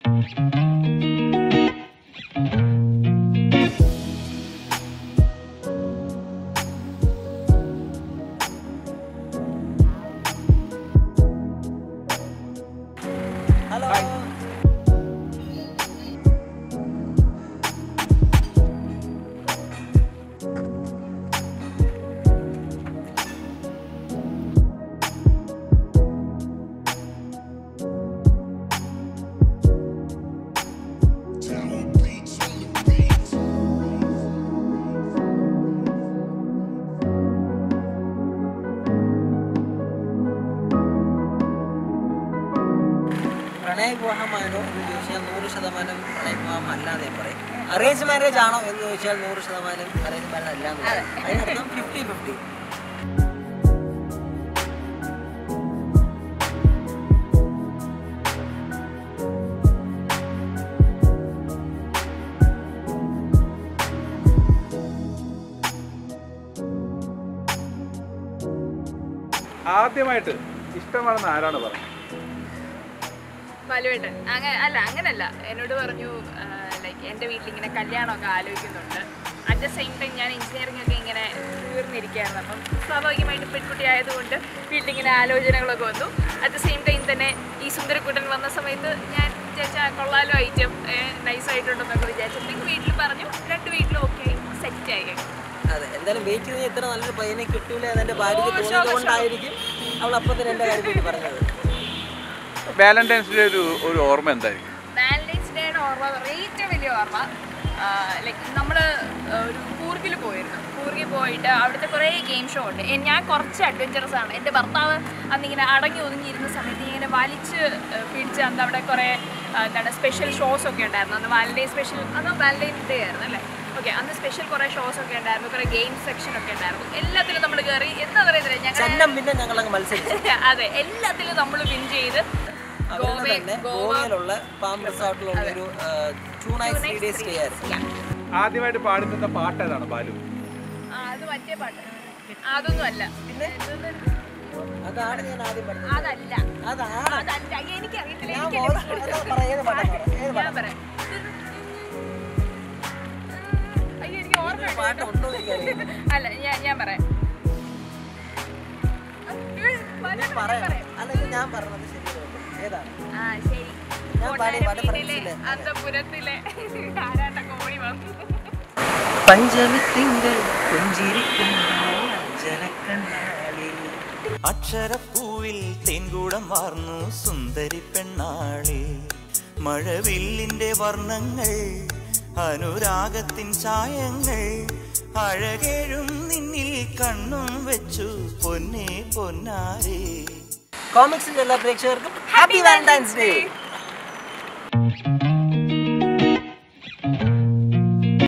പ്രണയവിവാഹമാണോ എന്ന് ചോദിച്ചാൽ 100% പ്രണയവിവാഹം അല്ലാതെ പറയും. അറേഞ്ച് മാരേജ് ആണോ എന്ന് ചോദിച്ചാൽ 100% അറേഞ്ച് മാരേജ് അല്ലാന്ന് പറയും. അതിനർത്ഥം 50-50. ആദ്യമായിട്ട് ഇഷ്ടമാണെന്ന് ആരാണ് പറഞ്ഞത്? ബലുവേട്ടൻ. അങ്ങനല്ല, എന്നോട് പറഞ്ഞു ലൈക്ക് എൻ്റെ വീട്ടിലിങ്ങനെ കല്യാണമൊക്കെ ആലോചിക്കുന്നുണ്ട്. അറ്റ് ദ സെയിം ടൈം ഞാൻ എഞ്ചിനീയറിംഗ് ഒക്കെ ഇങ്ങനെ തീർന്നിരിക്കുകയായിരുന്നു. അപ്പം സ്വാഭാവികമായിട്ട് പെൺകുട്ടി ആയതുകൊണ്ട് വീട്ടിലിങ്ങനെ ആലോചനകളൊക്കെ വന്നു. അറ്റ് ദ സെയിം ടൈം തന്നെ ഈ സുന്ദരക്കുട്ടൻ വന്ന സമയത്ത് ഞാൻ വിചാരിച്ചാൽ കൊള്ളാലോ ഐറ്റം നൈസായിട്ടുണ്ടെന്നൊക്കെ വിചാരിച്ചപ്പോഴേക്കും വീട്ടിൽ പറഞ്ഞു. രണ്ട് വീട്ടിലും ഓക്കെ സെറ്റായി. അതെ, എന്തായാലും വെയിറ്റ് ചെയ്ത് ഇത്ര നല്ലൊരു പയ്യനെ കിട്ടൂല എന്നെ ഭാര്യയ്ക്ക് തോന്നിയതുകൊണ്ടായിരിക്കും അവൾ അപ്പം തന്നെ എൻ്റെ കാര്യം പറഞ്ഞത്. വാലന്റൈൻസ് ഡേ ഒരു ഓർമ്മ എന്തായിരിക്കും? വാലന്റൈൻസ് ഡേയുടെ ഓർമ്മ ഏറ്റവും വലിയ ഓർമ്മ ലൈക്ക് നമ്മൾ ഒരു കൂർഗിൽ പോയിരുന്നു. കൂർഗിൽ പോയിട്ട് അവിടുത്തെ കുറേ ഗെയിം ഷോ ഉണ്ട്. ഞാൻ കുറച്ച് അഡ്വഞ്ചറസ് ആണ്. എൻ്റെ ഭർത്താവ് അന്നിങ്ങനെ അടങ്ങി ഒതുങ്ങിയിരുന്ന സമയത്ത് ഇങ്ങനെ വലിച്ച് പിടിച്ച് അന്ന് അവിടെ കുറേ എന്താണ് സ്പെഷ്യൽ ഷോസ് ഒക്കെ ഉണ്ടായിരുന്നു. അന്ന് വാലന്റൈൻ സ്പെഷ്യൽ, അന്ന് വാലന്റൈൻ ഡേ ആയിരുന്നു അല്ലേ? ഓക്കെ, അന്ന് സ്പെഷ്യൽ കുറേ ഷോസ് ഒക്കെ ഉണ്ടായിരുന്നു, കുറേ ഗെയിം സെക്ഷൻ ഒക്കെ ഉണ്ടായിരുന്നു. എല്ലാത്തിലും നമ്മൾ കയറി. എന്താ പറയുന്നത്, ഞങ്ങൾ മത്സരിച്ചു. അതെ, എല്ലാത്തിലും നമ്മൾ വിൻ ചെയ്ത് ഗോവയിലുള്ള പാം റിസോർട്ടിലുള്ള ഒരു 2 nights 3 days സ്റ്റേ ആയിരുന്നു. ആദ്യമായിട്ട് പാടുന്ന പാട്ട് ഏതാണ് ബാലു? അത് മറ്റേ പാട്ട്. അതൊന്നും അല്ല. പിന്നെ അതാണ് ഞാൻ ആദ്യം പറഞ്ഞത്. അതല്ല, അതല്ല, എനിക്കറിയത്തില്ല. ഞാൻ പറയാം. അയ്യോ, എനിക്ക് ഓർമ്മ. അല്ല, ഞാൻ പറയാം. അല്ലെങ്കിൽ ഞാൻ പറഞ്ഞത് ശരി. ഏതാണ്? ശരി. അന്തപുരത്തിലെ ആരാട്ടക്കോടി വന്നു. പഞ്ചമിത്തിങ്കൾ പുഞ്ചിരിക്കുന്ന അക്ഷരപ്പൂവിൽ തേൻകൂടം വാർന്നു സുന്ദരി പെണ്ണാളി. മഴവില്ലിന്റെ വർണ്ണങ്ങൾ, അനുരാഗത്തിൻ ചായങ്ങൾ, അഴകേഴും നിന്നിൽ കണ്ണും വെച്ചു പൊന്നേ പൊന്നാരേ. കോമിക്സിന്റെ എല്ലാ പ്രേക്ഷകർക്കും ഹാപ്പി വാലന്റൈൻസ് ഡേ.